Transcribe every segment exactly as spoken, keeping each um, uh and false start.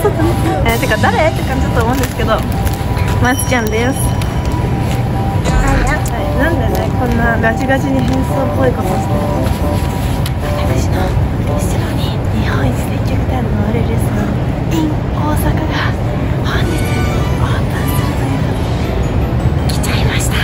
えー、てか誰って感じだと思うんですけど、まつちゃんです。はい、なんでねこんなガチガチに変装っぽいことをしてるの？私の後ろに日本一接客態度の悪いレストラン in 大阪が本日オープンするということで来ちゃいました。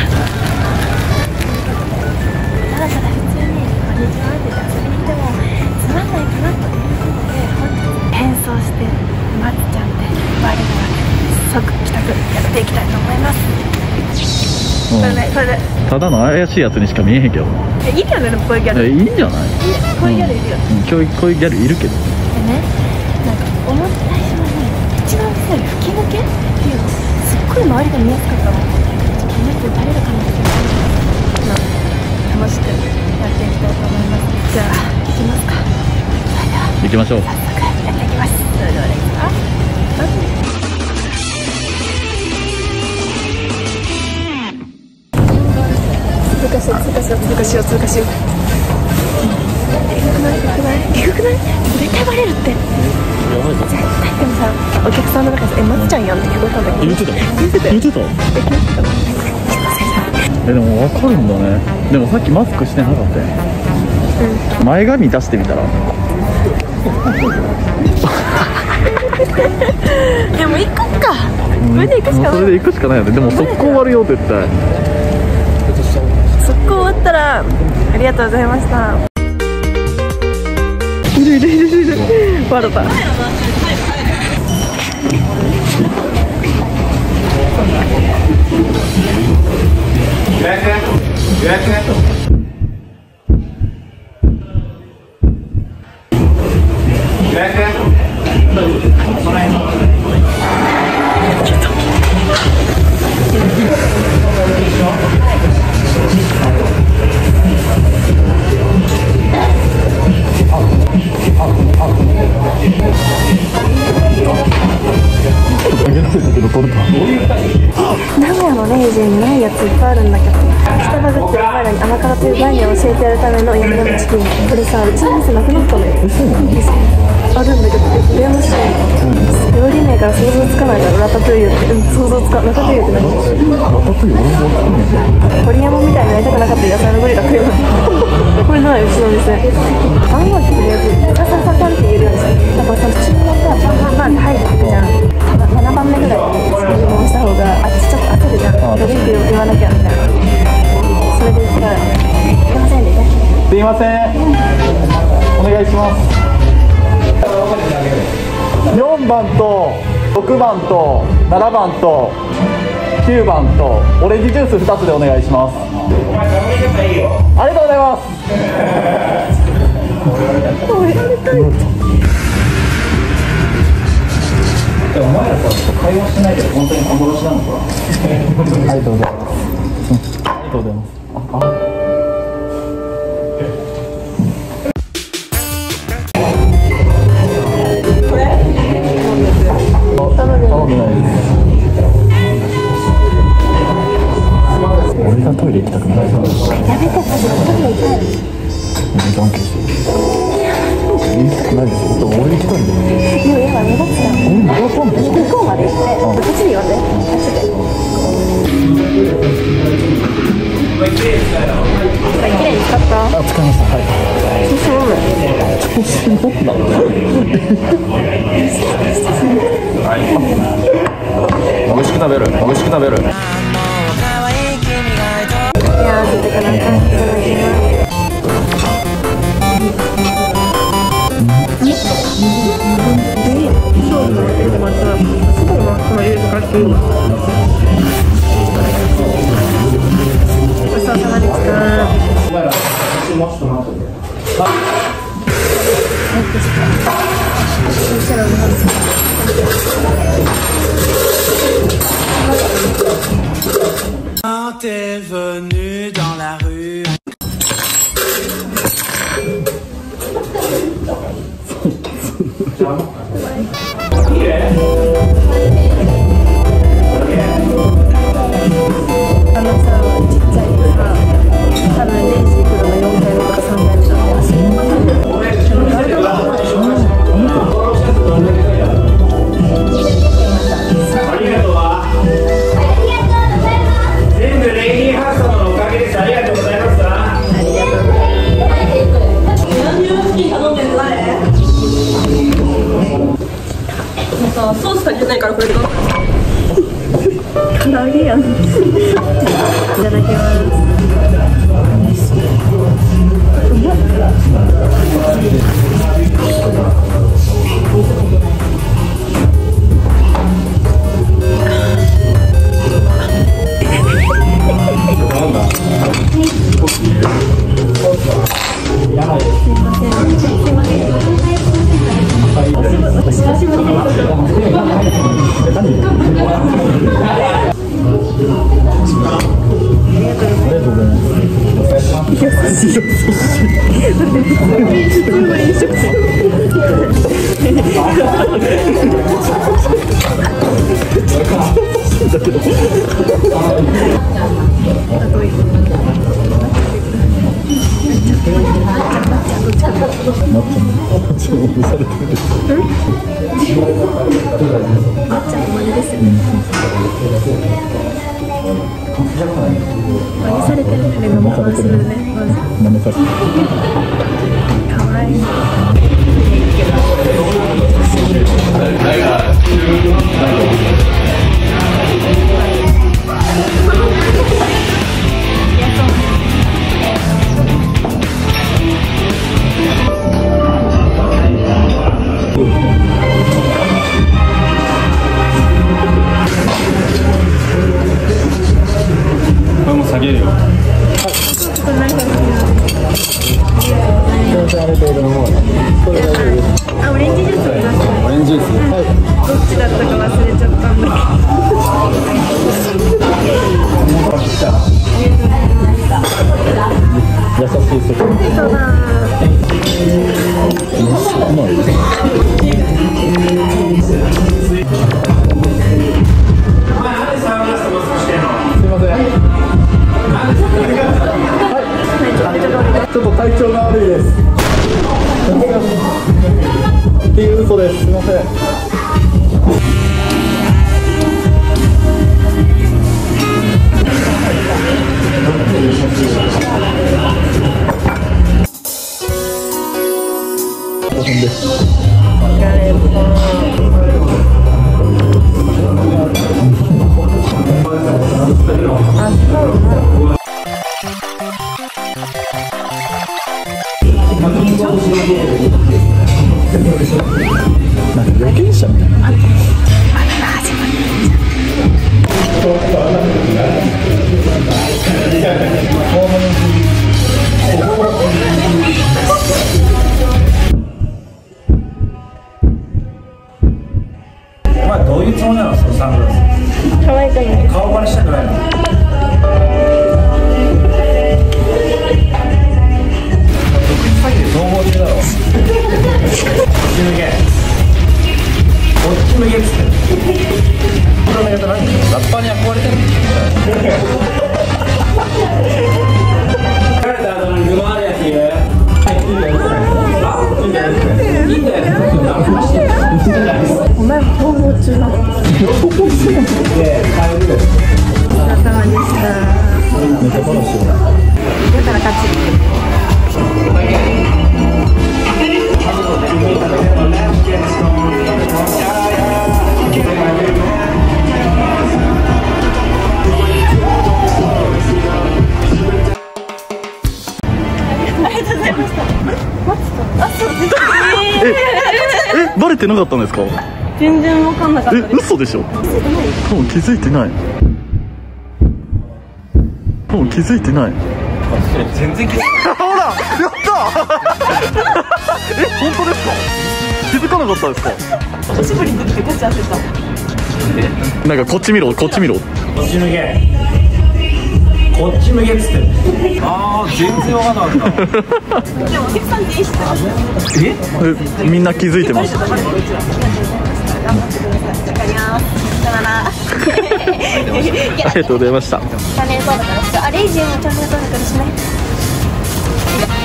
ただただ普通にこんにちはって遊びに行ってもつまんないかなということで、本日変装してまつちゃんで我々は即帰宅やっていきたいと思います。これね、これでただの怪しいやつにしか見えへんけど。 え、いいよね、でもこういうギャル。 いいんじゃない？ こういうギャルいるよ。 うん、こういうこういうギャルいるけど。 でね、なんか思った最初はね、一番強い吹き抜けっていうのすっごい周りが見やすかったの。ちょっとこの人バレるかなって気がする。楽しくやっていきたいと思います。じゃあ行きますか。それでは行きましょう。 早速やっていきます。それではレッツゴー。通過しよう通過しよう通過しよう通過しよう。えぐくないえぐくないえぐくない絶対バレるって。絶対。でもさ、お客さんの中で「え、まつちゃんやん」って聞こえたんだけど。 言ってた言ってたよ。 言ってたえ、でも分かるんだね。でもさっきマスクしてなかったよ。うん、前髪出してみたらでも行くか、これで行くしかない。 それで行くしかないよね。でも速攻終わるよ絶対。 速攻終わったらありがとうございました。いるいるいるいる。笑った。予約予約予約名古屋のレイジにないやついっぱいあるんだけど、スタバグってお前らに甘辛という概念を教えてやるためのヤムヤムチキン。これさ、うちの店なくなったのよ。あるんだけど電話してんの。料理名から想像つかないからラタトゥイユって。うん、想像つかラタトゥイユって何？ラタトゥイユ俺も分かんない。鳥山みたいになりたくなかった野菜のグリが食えるの。これない、うちの店。番号ってとりあえずササササンって言えるようにして。だからさ、注文がバンバンバンって入ってくじゃん。ななばんめぐらいに注文した方があっちちょっと焦るじゃん。ドリンク言わなきゃみたいな。それで言ったらすいませんでね。 すいません、お願いします。よんばんとろくばんとななばんときゅうばんとオレンジジュースふたつでお願いします。ありがとうございます。 おめでたい。 お前らさ、会話してないけど本当に幻なのか。 ありがとうございます。ありがとうございます。あ俺がトイレ行きたくない。やめて、トイレ行きたい。関係してる。行きたくないですよ。俺行きたいんだよ。 いやいや、目立つな。 俺目立たんでしょ。 向こうまで行って、こっちに呼んで。こっちで。綺麗に使った。 あ、使いました。はい。 調子乗る。 調子乗ったの。美味しく食べる。美味しく食べる。 いやー、出てかなかった。いただきます。ごちそうさまでした。 T'es venu dans la rue. 真似されてるね、飲み方するね。かわいい。 これも下げるよ。 あ、オレンジジュースください。 オレンジジュース。はい。 どっちだったか忘れちゃったんだ優しい世界。 そうだ。 うまい。ちょっと体調が悪いです。っていう嘘です。すみません。大変です。なんか預金者みたいな。 お前どういうつもりなの、そのサングラス。 可愛くない。 顔バレしたくないの。総合中だろ。こっち向け。こっち向けっつって。このネタ何？ラッパーに憧れてる。疲れた後に具もあるやついる？はい、いいんだよ。いいんだよ。いいんだよ。 ごめん、逃亡中だ。お疲れ様でした。 めっちゃ楽しいな。 だから勝ち。 え、バレてなかったんですか？ 全然分かんなかったです。 え、嘘でしょ？多分気づいてない。多分気づいてない。 全然気づいてない。 ほら、やったえ、本当ですか？気づかなかったですか？ 久しぶりに出てこっち焦った。 なんかこっち見ろ、こっち見ろ。 こっち向け。こっち向けっつって。ああ、全然わかんなかった。 でもお客さん全員知ってます。 え？ え、みんな気づいてます。 頑張ってください。わかります。さよなら。 ありがとうございました。 チャンネル登録よろしく。あ、レイジンもチャンネル登録よろしくね。